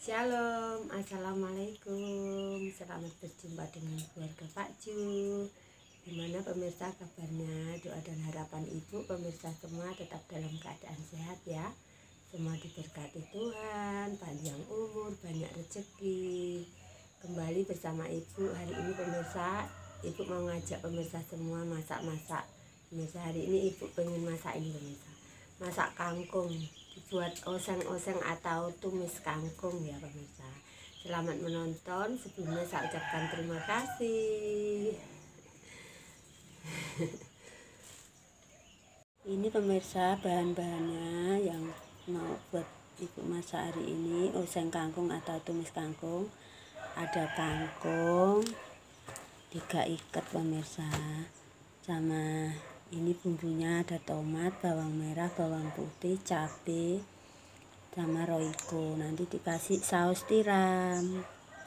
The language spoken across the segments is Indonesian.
Shalom, assalamualaikum. Selamat berjumpa dengan keluarga Pak Ju. Gimana pemirsa kabarnya? Doa dan harapan ibu pemirsa semua tetap dalam keadaan sehat ya. Semua diberkati Tuhan, panjang umur, banyak rezeki. Kembali bersama ibu hari ini pemirsa. Ibu mau ngajak pemirsa semua masak-masak. Pemirsa hari ini ibu pengen masak ini pemirsa. Masak kangkung, dibuat oseng-oseng atau tumis kangkung ya pemirsa. Selamat menonton. Sebelumnya saya ucapkan terima kasih. Ini pemirsa bahan-bahannya yang mau buat ibu masak hari ini, oseng kangkung atau tumis kangkung. Ada kangkung 3 ikat pemirsa, sama ini bumbunya ada tomat, bawang merah, bawang putih, cabai, sama roiko. Nanti dikasih saus tiram.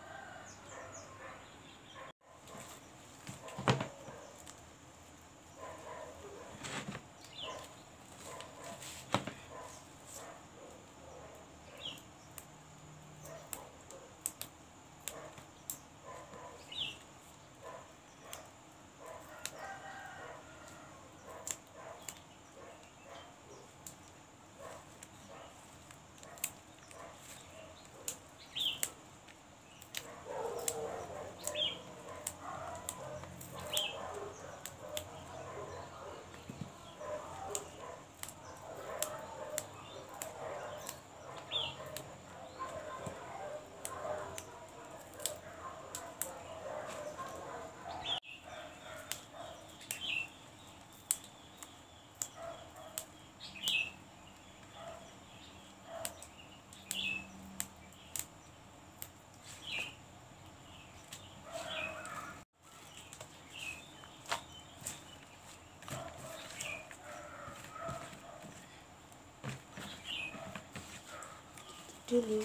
Dulu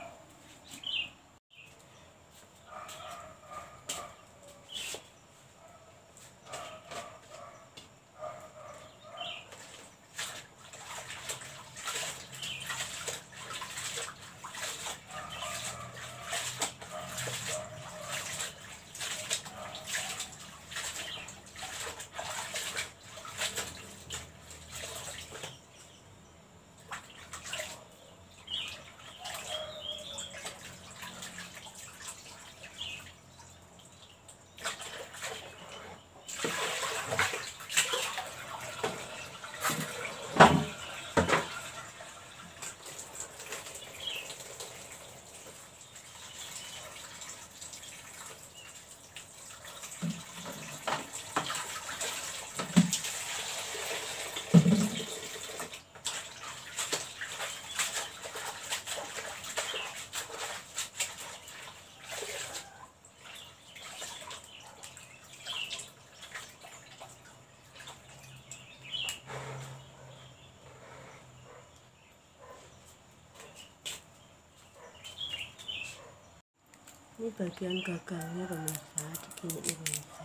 ini bagian gagangnya pemirsa, digini pemirsa.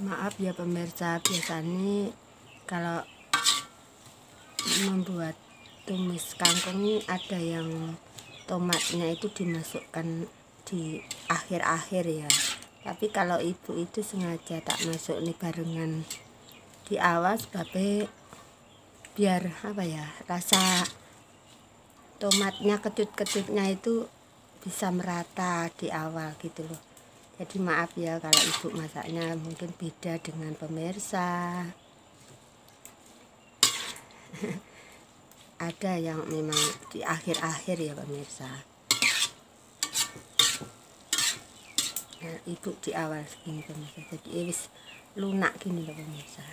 Maaf ya pemirsa, biasanya kalau membuat tumis kangkung ini ada yang tomatnya itu dimasukkan di akhir-akhir ya. Tapi kalau ibu itu sengaja tak masuk nih barengan di awal sebabnya biar apa ya, rasa tomatnya kecut-kecutnya itu bisa merata di awal gitu loh. Jadi maaf ya kalau ibu masaknya mungkin beda dengan pemirsa. Ada yang memang di akhir-akhir ya pemirsa. Nah, ibu di awal segini pemirsa. Jadi wis lunak gini loh pemirsa.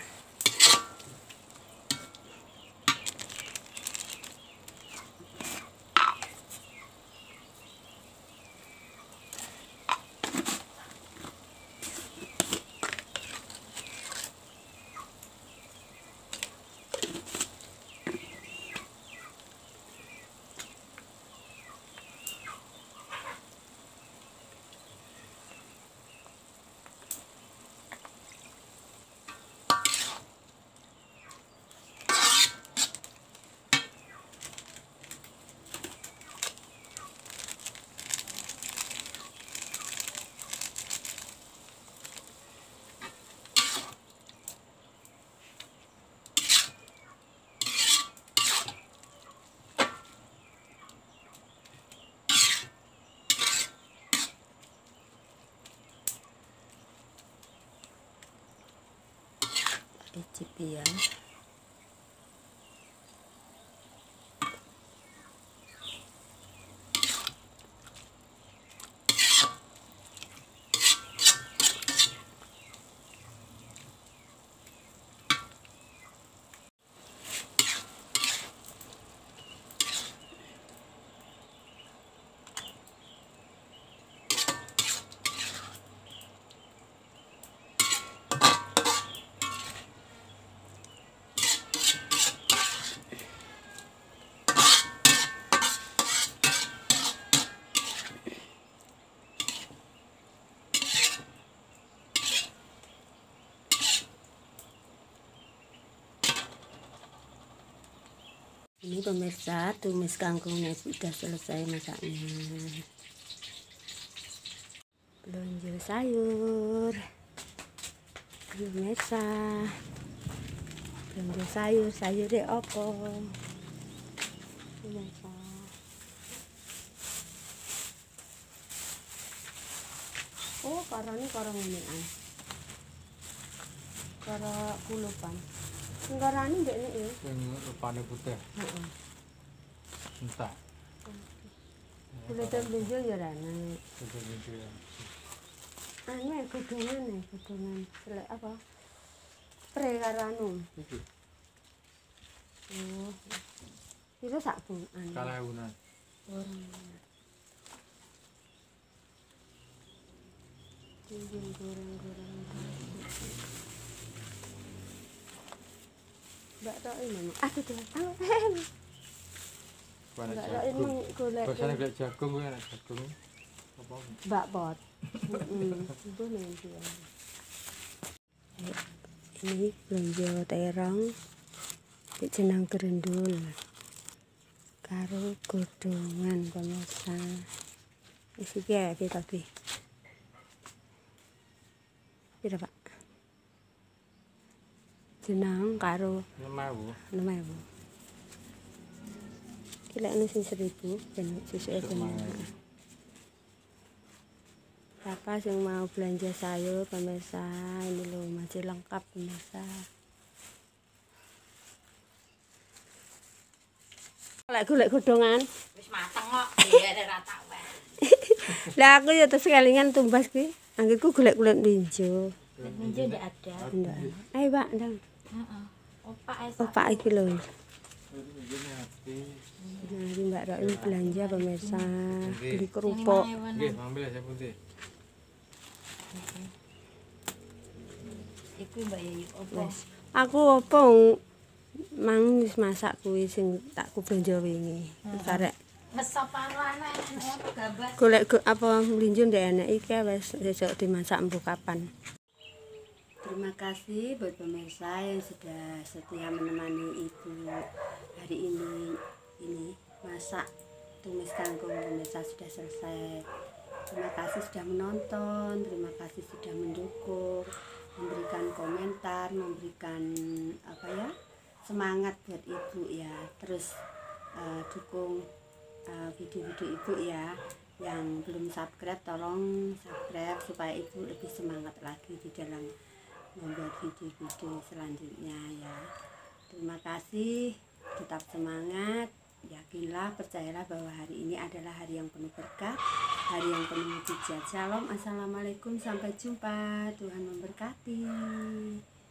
Icip ya. Ini pemirsa, tumis kangkungnya sudah selesai masaknya. Belanja sayur, pemirsa. Belanja sayurnya apa? Pemirsa. Oh, karena ini ini an. Karo kulupan. Nggarani ndek nek ya. Sing rupane putih. Heeh. Entah. Kulit benjol ya rane. Benjol. Anu godhongan selek apa? Pre karo anu. Iki. Oh. Itu sak pun anu. 2.000-an. Orang. Goreng-goreng. Mbak tok ini. Aduh tuh. Banyak Mbak ini golek. biasanya golek jagung kuwi enak jagung. Apa? Mbak pot. Itu nanti ya. Ini belanja terong. Jenang gerendul. Karo godhongan pemirsa. Wis iki ya kita iki. Pira, Pak? Jenang karo 5.000. 6.000. Kila anu sing 1.000 ben sesuke bener. Siapa yang mau belanja sayur pemirsa, ini loh masih lengkap pemirsa. Golek godhongan. Wis mateng kok, iya rata wae. Lah aku ya terus kelingan tumbas ki. Anggitku golek kulit linjo. Ninja ndak ada. Ndak. Ayo, Pak, ndang. Heeh. Opak es. Opak iki lho. Ini hati. Nah, ini Mbak Roim belanja pemirsa. Beli kerupuk. Nggih, ambil aja putih. Iku Mbak Yayu opo? Wes. Aku opo mang wis masak kuwi sing tak ku belanja wingi. Karek Wes sopano anak apa gambar? golek apa mlinjo ndek enek iki wis sesuk dimasak empu kapan. Terima kasih buat pemirsa yang sudah setia menemani ibu hari ini masak tumis kangkung. Pemirsa sudah selesai. Terima kasih sudah menonton, terima kasih sudah mendukung, memberikan komentar, memberikan semangat buat ibu ya. Terus dukung video-video ibu ya. Yang belum subscribe tolong subscribe supaya ibu lebih semangat lagi di dalam membuat video-video selanjutnya ya. Terima kasih, tetap semangat, yakinlah, percayalah bahwa hari ini adalah hari yang penuh berkah, hari yang penuh mujizat. Shalom, assalamualaikum, sampai jumpa, Tuhan memberkati.